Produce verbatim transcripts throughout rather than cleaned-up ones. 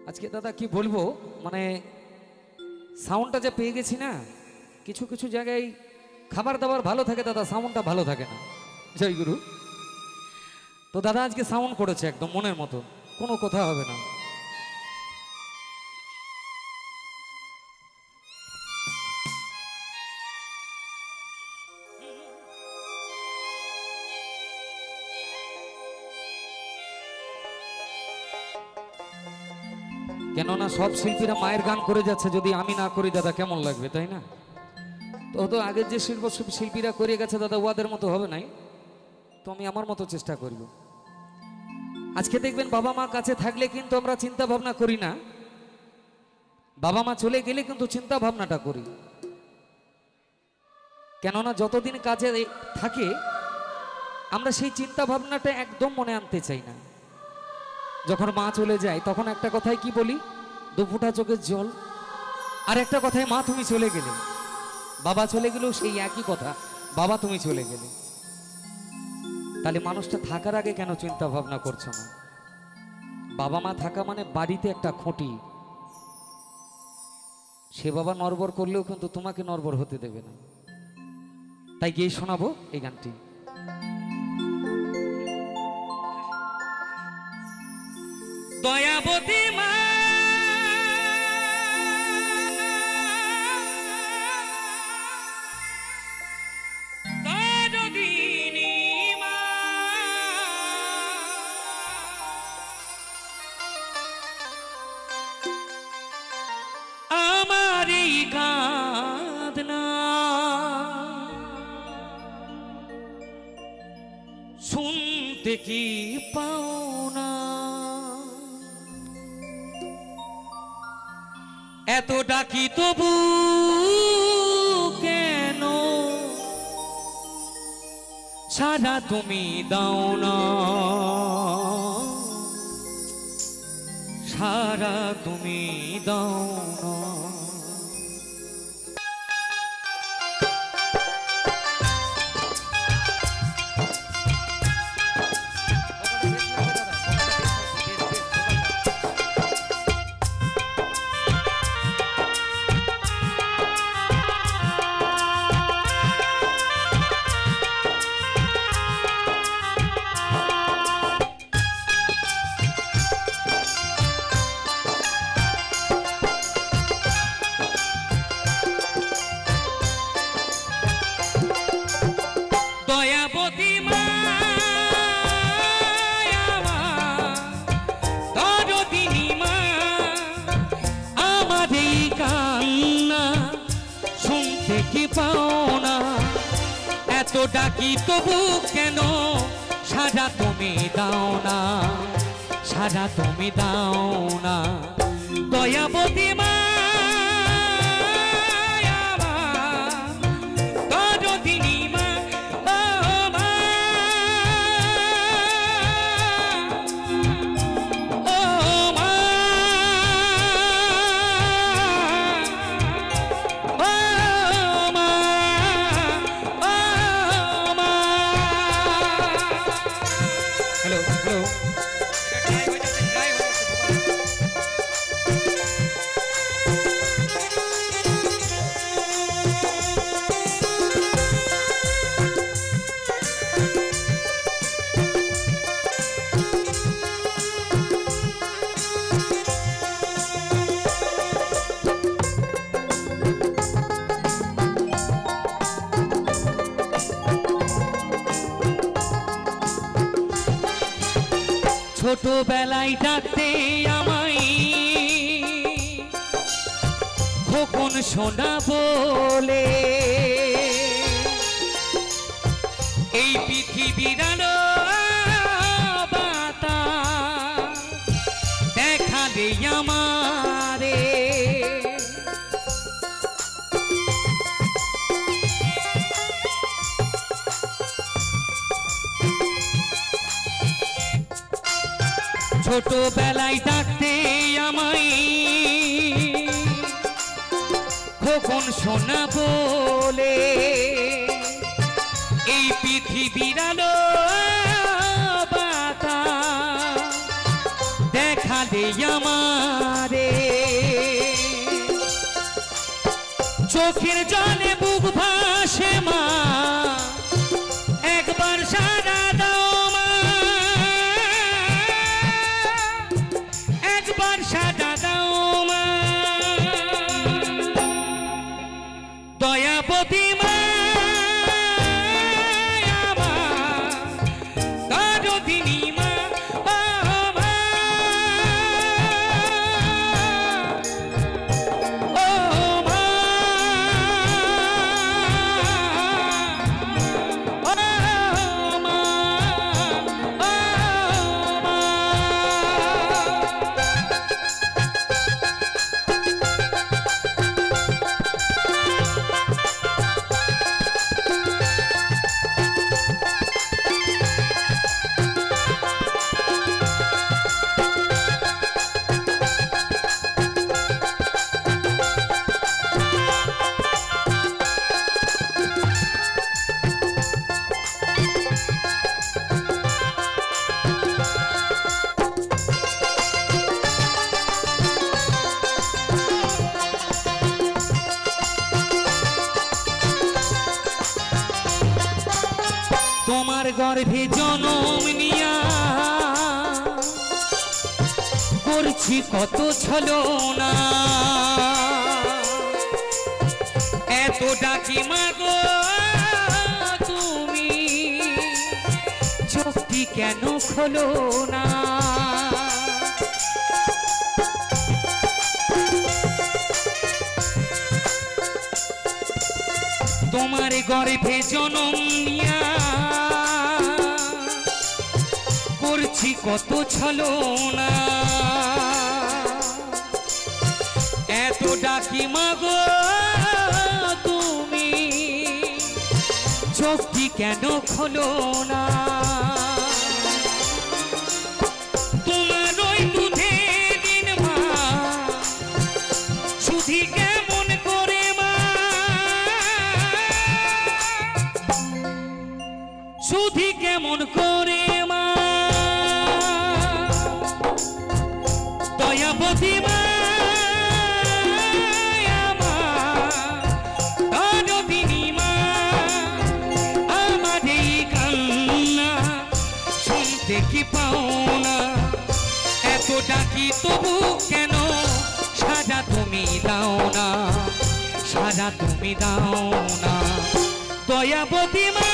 आज के दादा की बोलबो माने साउंडटा जे पेয়ে গেছি না কিছু কিছু জায়গায় খাবার দাবার ভালো থাকে দাদা সাউন্ডটা ভালো থাকে না জয় গুরু তো দাদা আজকে সাউন্ড করেছে একদম মনের মতো কোনো কথা হবে না কেননা সব শিল্পীরা মায়ের গান করে যাচ্ছে যদি আমি না করি দাদা কেমন লাগবে তাই না তো তো আগে যে শিল্প শিল্পীরা করে গেছে দাদা ওদের মতো হবে নাই তো আমি আমার মতো চেষ্টা করব আজকে দেখবেন বাবা মা কাছে থাকলে কিন্তু আমরা চিন্তা ভাবনা করি না বাবা মা চলে গেলে কিন্তু চিন্তা ভাবনাটা করি কেননা যতদিন কাজে থাকে আমরা সেই চিন্তা ভাবনাটা একদম মনে আনতে চাই না যখন মা চলে যায় তখন একটা কথাই কি বলি দুফোঁটা চোখের জল আর একটা কথাই মা তুমি চলে গেলে বাবা চলে গেলেও সেই একই কথা বাবা তুমি চলে গেলে তাহলে মানুষটা থাকার আগে কেন চিন্তা ভাবনা করছো না বাবা মা থাকা মানে বাড়িতে একটা খুঁটি সে বাবা নড়বড় করলেও কিন্তু তোমাকে নড়বড় হতে দেবে না তাই গিয়ে শোনাবো এই গানটি দয়াবতী মা দয়াদিনী মা আমার এই কাঁদনা শুনতে কি পাও না এত ডাকি তবু কেন সারা তুমি দাও না সারা তুমি দাও না এত ডাকি তবু কেন সারা তুমি দাও না সারা তুমি দাও না দয়াবতী মা দয়াদিনী মা ছোটবেলায় ডাকতে আমায় খোকন সোনা বলে এই পৃথিবীর আলো বাতাস দেখালে আমারে ছোটবেলায় ডাকতে আমায় খোকন সোনা বলে এই পৃথিবীর আলো বাতাস দেখালে আমারে চোখের জলে বুক ভাসে মা একবার সারা দাও মা একবার সারা দাও মা দয়াবতী মা তোমার গর্ভে জনম নিয়া করছি কত ছলনা এত ডাকি মাগো তুমি চোখটি কেন খোলো না তোমার গর্ভে জনম নিয়া করছি কত ছলনা এত ডাকি মাগো তুমি চোখটি কেন খোলো না তোমার ওই দুধে দিন মা শুধু কেমন করে মা শুধু কেমন করে মা দয়াবতী মা দয়াবতী মা আমার এই কান্না শুনতে কি পাও না এত ডাকি তবু কেন সাজা তুমি দাও না সাজা তুমি দাও না দয়াবতী মা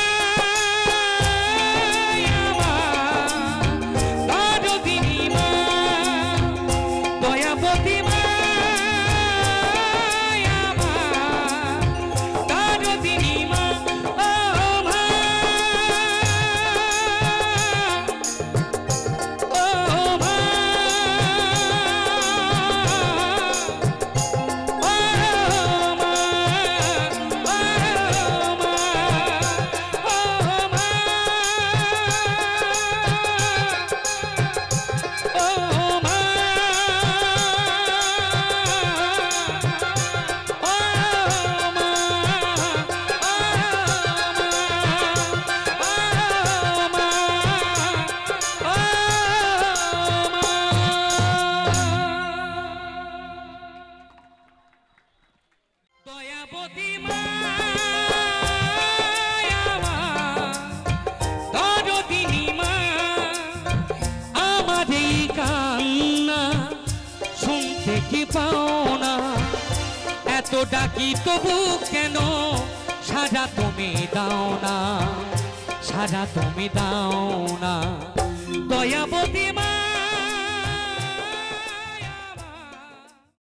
এত ডাকি তবু কেন সাজা তুমি দাও না সাজা তুমি দাও না দয়াবতী মা